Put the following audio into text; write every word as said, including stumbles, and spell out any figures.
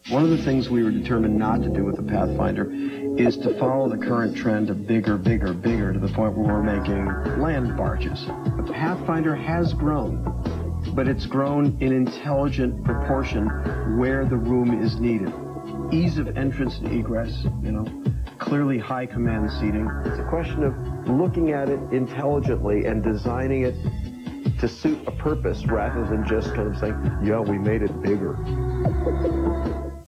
One of the things we were determined not to do with the Pathfinder is to follow the current trend of bigger, bigger, bigger to the point where we're making land barges. The Pathfinder has grown, but it's grown in intelligent proportion where the room is needed. Ease of entrance and egress, you know, clearly high command seating. It's a question of looking at it intelligently and designing it to suit a purpose rather than just kind of saying, yeah, we made it bigger.